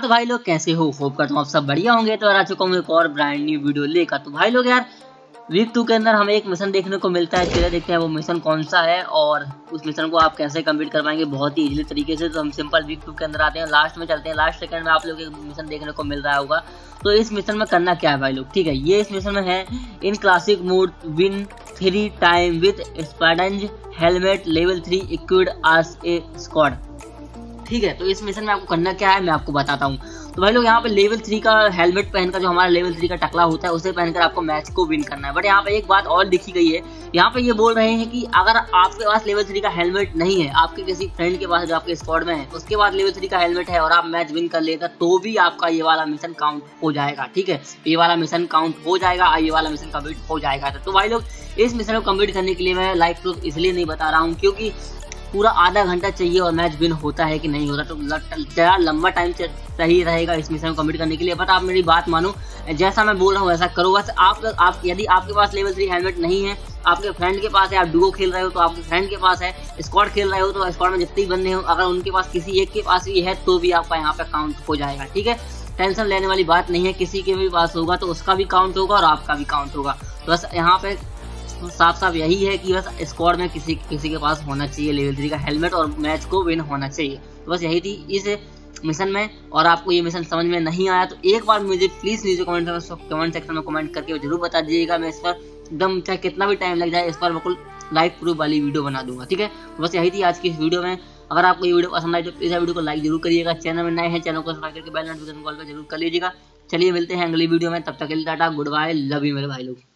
तो भाई लोग कैसे हो, होप करता हूँ आप सब बढ़िया होंगे। तो आ चुका हूँ एक और ब्रांड न्यू वीडियो लेकर। तो भाई लोग यार वीक 2 के अंदर हमें एक मिशन देखने को मिलता है। चलिए देखते हैं वो मिशन कौन सा है और उस मिशन को आप कैसे कंप्लीट कर पाएंगे बहुत ही इजीली तरीके से। तो हम सिंपल वीक 2 के अंदर आते हैं, लास्ट में चलते हैं। लास्ट सेकंड में आप लोग एक मिशन देखने को मिल रहा होगा। तो इस मिशन में करना क्या है भाई लोग, ठीक है। ये इस मिशन में है, in classic mode win 3 time with spider's helmet level 3 equipped as a squad, ठीक है। तो इस मिशन में आपको करना क्या है मैं आपको बताता हूँ। तो भाई लोग यहाँ पे लेवल 3 का हेलमेट पहनकर, जो हमारा लेवल 3 का टकला होता है उसे पहनकर आपको मैच को विन करना है। बट यहाँ पे एक बात और लिखी गई है, यहाँ पे ये बोल रहे हैं कि अगर आपके पास लेवल 3 का हेलमेट नहीं है, आपके किसी फ्रेंड के पास जो आपके स्क्वाड में है उसके पास लेवल 3 का हेलमेट है और आप मैच विन कर लेगा तो भी आपका ये वाला मिशन काउंट हो जाएगा, ठीक है। ये वाला मिशन काउंट हो जाएगा और ये वाला मिशन कंप्लीट हो जाएगा। तो भाई लोग इस मिशन को कंप्लीट करने के लिए मैं लाइव प्रूफ इसलिए नहीं बता रहा हूँ क्योंकि पूरा आधा घंटा चाहिए और मैच विन होता है कि नहीं होता, तो ज़रा लंबा टाइम सही रहेगा इस मिशन को कंप्लीट करने के लिए। बट आप मेरी बात मानो, जैसा मैं बोल रहा हूँ वैसा करो। बस आप यदि आपके पास लेवल 3 हेलमेट नहीं है, आपके फ्रेंड के पास है, आप डुओ खेल रहे हो तो आपके फ्रेंड के पास है, स्क्वाड खेल रहे हो तो स्क्वाड में जितने बंदे हो अगर उनके पास किसी एक के पास भी है तो भी आपका यहाँ पे काउंट हो जाएगा, ठीक है। टेंशन लेने वाली बात नहीं है, किसी के भी पास होगा तो उसका भी काउंट होगा और आपका भी काउंट होगा। तो बस यहाँ पे साफ साफ यही है कि बस स्क्वाड में किसी के पास होना चाहिए लेवल 3 का हेलमेट और मैच को विन होना चाहिए। तो बस यही थी इस मिशन में। और आपको ये मिशन समझ में नहीं आया तो एक बार मुझे प्लीज नीचे कमेंट सेक्शन में कमेंट करके जरूर बता दीजिएगा। मैं इस पर एकदम चाहे कितना भी टाइम लग जाए इस पर बिल्कुल लाइव प्रूफ वाली वीडियो बना दूंगा, ठीक है। तो बस यही थी आज की इस वीडियो में। अगर आपको ये वीडियो पसंद आई तो प्लीज वीडियो को लाइक जरूर करिएगा। चैनल में नए हैं चैनल को सब्सक्राइब करके बेल नोटिफिकेशन कॉल पर जरूर कर लीजिएगा। चलिए मिलते हैं अगली वीडियो में, तब तक के लिए tata goodbye, love you मेरे भाई लोग।